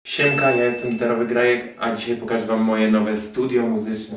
Siemka, ja jestem Gitarowy Grajek, a dzisiaj pokażę wam moje nowe studio muzyczne.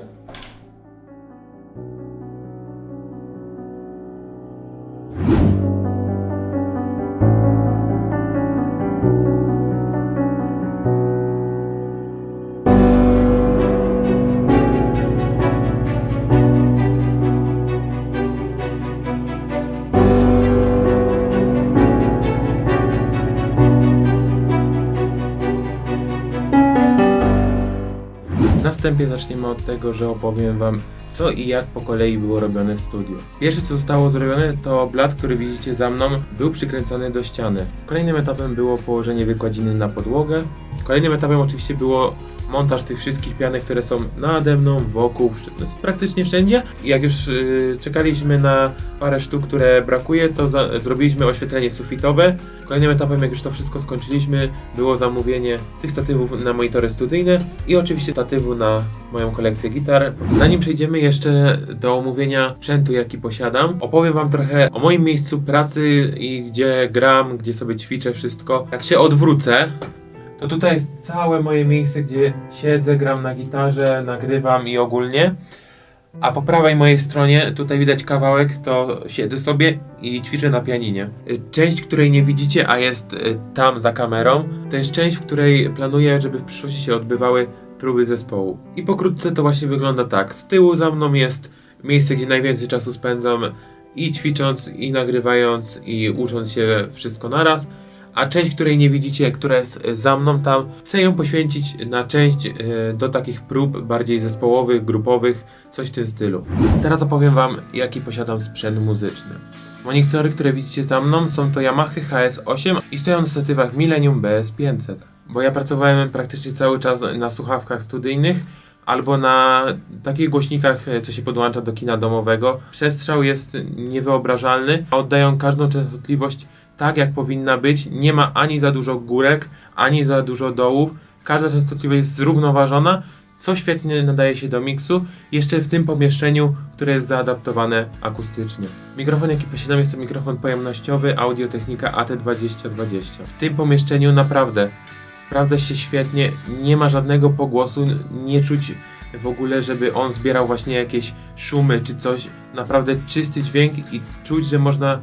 Na wstępie zaczniemy od tego, że opowiem wam, co i jak po kolei było robione w studiu. Pierwsze, co zostało zrobione, to blat, który widzicie za mną, był przykręcony do ściany. Kolejnym etapem było położenie wykładziny na podłogę. Kolejnym etapem oczywiście było montaż tych wszystkich pianek, które są nade mną, wokół, praktycznie wszędzie. I jak już czekaliśmy na parę sztuk, które brakuje, to zrobiliśmy oświetlenie sufitowe. Kolejnym etapem, jak już to wszystko skończyliśmy, było zamówienie tych statywów na monitory studyjne i oczywiście statywu na moją kolekcję gitar. Zanim przejdziemy jeszcze do omówienia sprzętu, jaki posiadam, opowiem wam trochę o moim miejscu pracy i gdzie gram, gdzie sobie ćwiczę, wszystko. Jak się odwrócę, to tutaj jest całe moje miejsce, gdzie siedzę, gram na gitarze, nagrywam i ogólnie. A po prawej mojej stronie, tutaj widać kawałek, to siedzę sobie i ćwiczę na pianinie. Część, której nie widzicie, a jest tam za kamerą, to jest część, w której planuję, żeby w przyszłości się odbywały próby zespołu. I pokrótce to właśnie wygląda tak. Z tyłu za mną jest miejsce, gdzie najwięcej czasu spędzam i ćwicząc, i nagrywając, i ucząc się wszystko naraz. A część, której nie widzicie, która jest za mną tam, chcę ją poświęcić na część do takich prób bardziej zespołowych, grupowych, coś w tym stylu. Teraz opowiem wam, jaki posiadam sprzęt muzyczny. Monitory, które widzicie za mną, są to Yamaha HS8 i stoją na statywach Millennium BS500. Bo ja pracowałem praktycznie cały czas na słuchawkach studyjnych albo na takich głośnikach, co się podłącza do kina domowego. Przestrzał jest niewyobrażalny, a oddają każdą częstotliwość tak, jak powinna być. Nie ma ani za dużo górek, ani za dużo dołów. Każda częstotliwość jest zrównoważona, co świetnie nadaje się do miksu, jeszcze w tym pomieszczeniu, które jest zaadaptowane akustycznie. Mikrofon, jaki posiadam, jest to mikrofon pojemnościowy Audio-Technica AT2020. W tym pomieszczeniu naprawdę sprawdza się świetnie, nie ma żadnego pogłosu, nie czuć w ogóle, żeby on zbierał właśnie jakieś szumy czy coś. Naprawdę czysty dźwięk i czuć, że można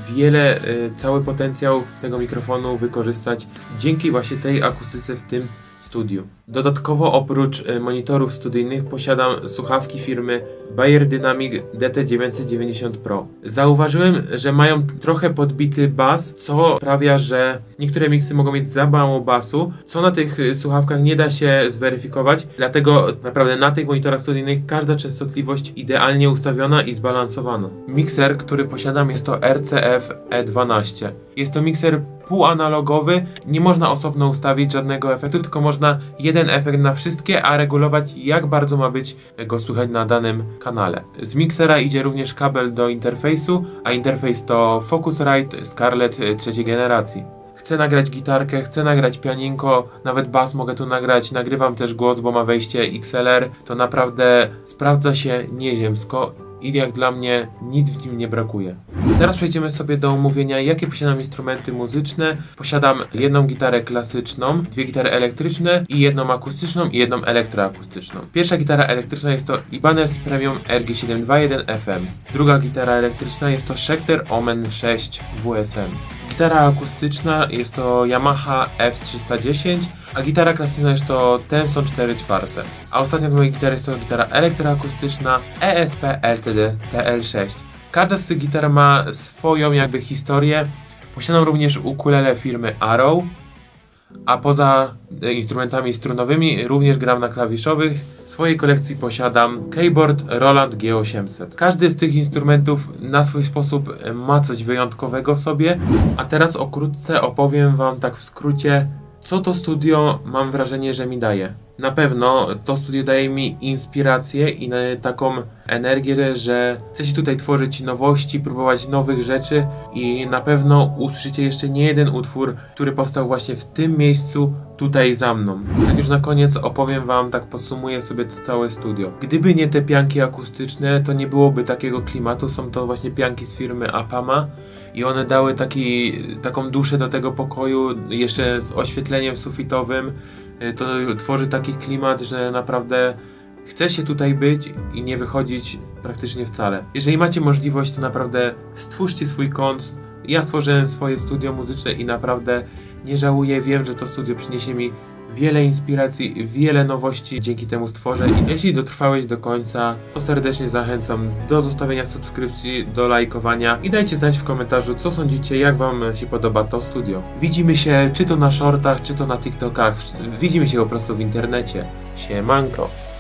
cały potencjał tego mikrofonu wykorzystać dzięki właśnie tej akustyce w tym studiu. Dodatkowo oprócz monitorów studyjnych posiadam słuchawki firmy Beyerdynamic DT990 Pro. Zauważyłem, że mają trochę podbity bas, co sprawia, że niektóre miksy mogą mieć za mało basu, co na tych słuchawkach nie da się zweryfikować, dlatego naprawdę na tych monitorach studyjnych każda częstotliwość idealnie ustawiona i zbalansowana. Mikser, który posiadam, jest to RCF E12. Jest to mikser półanalogowy, nie można osobno ustawić żadnego efektu, tylko można jeden efekt na wszystkie, a regulować, jak bardzo ma być go słychać na danym kanale. Z miksera idzie również kabel do interfejsu, a interfejs to Focusrite Scarlett trzeciej generacji. Chcę nagrać gitarkę, chcę nagrać pianinko, nawet bas mogę tu nagrać, nagrywam też głos, bo ma wejście XLR, to naprawdę sprawdza się nieziemsko i jak dla mnie nic w nim nie brakuje. Teraz przejdziemy sobie do omówienia, jakie posiadam instrumenty muzyczne. Posiadam jedną gitarę klasyczną, dwie gitary elektryczne i jedną akustyczną i jedną elektroakustyczną. Pierwsza gitara elektryczna jest to Ibanez Premium RG721 FM. Druga gitara elektryczna jest to Schecter Omen 6 WSM. Gitara akustyczna jest to Yamaha F310, a gitara klasyczna jest to Tenson 4/4. A ostatnia z moich gitar jest to gitara elektroakustyczna ESP LTD TL6. Każda z tych gitar ma swoją historię. Posiadam również ukulele firmy Arrow, a poza instrumentami strunowymi również gram na klawiszowych. W swojej kolekcji posiadam keyboard Roland G800. Każdy z tych instrumentów na swój sposób ma coś wyjątkowego w sobie. A teraz okrótce opowiem wam tak w skrócie, co to studio mam wrażenie, że mi daje. Na pewno to studio daje mi inspirację i taką energię, że chce się tutaj tworzyć nowości, próbować nowych rzeczy i na pewno usłyszycie jeszcze nie jeden utwór, który powstał właśnie w tym miejscu, tutaj za mną. Tak już na koniec opowiem wam, tak podsumuję sobie to całe studio. Gdyby nie te pianki akustyczne, to nie byłoby takiego klimatu. Są to właśnie pianki z firmy Apama i one dały taką duszę do tego pokoju, jeszcze z oświetleniem sufitowym. To tworzy taki klimat, że naprawdę chce się tutaj być i nie wychodzić praktycznie wcale. Jeżeli macie możliwość, to naprawdę stwórzcie swój kąt. Ja stworzyłem swoje studio muzyczne i naprawdę nie żałuję. Wiem, że to studio przyniesie mi wiele inspiracji, wiele nowości dzięki temu stworzę. I jeśli dotrwałeś do końca, to serdecznie zachęcam do zostawienia subskrypcji, do lajkowania i dajcie znać w komentarzu, co sądzicie, jak wam się podoba to studio. Widzimy się czy to na shortach, czy to na TikTokach. Widzimy się po prostu w internecie. Siemanko!